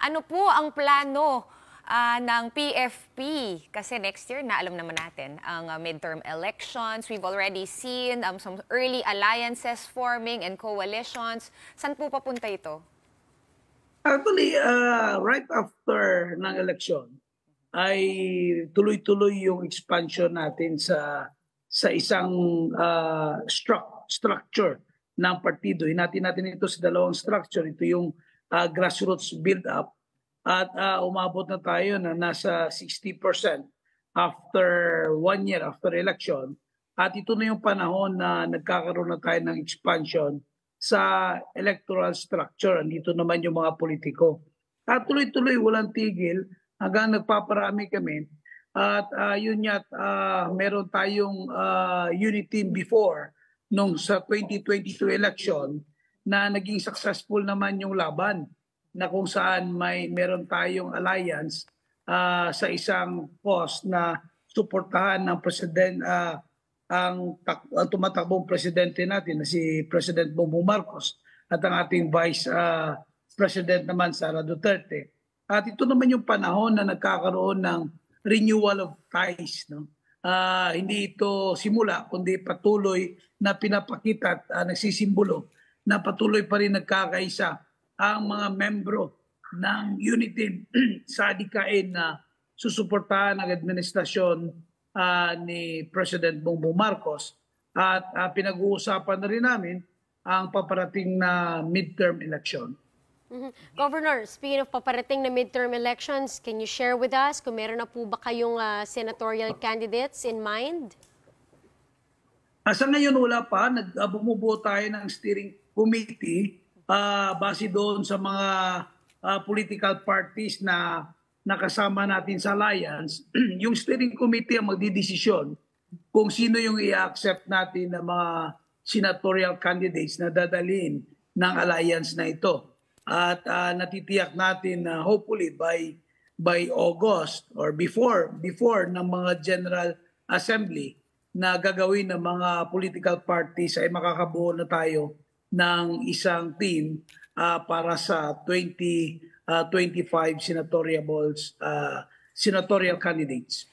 Ano po ang plano ng PFP? Kasi next year na alam naman natin ang midterm elections. We've already seen some early alliances forming and coalitions. Saan po papunta ito? Actually, right after ng eleksyon ay tuloy-tuloy yung expansion natin sa isang structure ng partido. Hinati natin ito sa dalawang structure. Ito yung grassroots build-up at umabot na tayo na nasa 60% after 1 year after election. At ito na yung panahon na nagkakaroon na tayo ng expansion sa electoral structure. Dito naman yung mga politiko. At tuloy-tuloy, walang tigil hanggang nagpaparami kami. At yun yat, meron tayong unit team before nung sa 2022 election na naging successful naman yung laban na kung saan meron tayong alliance sa isang cause na suportahan ng president ang tumatakbong presidente natin na si President Bongbong Marcos at ang ating Vice President naman Sara Duterte. At ito naman yung panahon na nagkakaroon ng renewal of ties. No? Hindi ito simula kundi patuloy na pinapakita at nagsisimbolo na patuloy pa rin nagkakaisa ang mga membro ng unity sa adikain na susuportahan ng administrasyon ni President Bongbong Marcos at pinag-uusapan na rin namin ang paparating na midterm election. Governor, speaking of paparating na midterm elections, can you share with us kung meron na po ba kayong senatorial candidates in mind? Sa ngayon wala pa. Bumubuo tayo ng steering committee base doon sa mga political parties na nakasama natin sa alliance. Yung steering committee ang magdidesisyon kung sino yung i-accept natin na mga senatorial candidates na dadalhin ng alliance na ito. At natitiyak natin na hopefully by August or before ng mga General Assembly na gagawin ng mga political parties ay makakabuo na tayo ng isang team para sa 2025 senatorial candidates.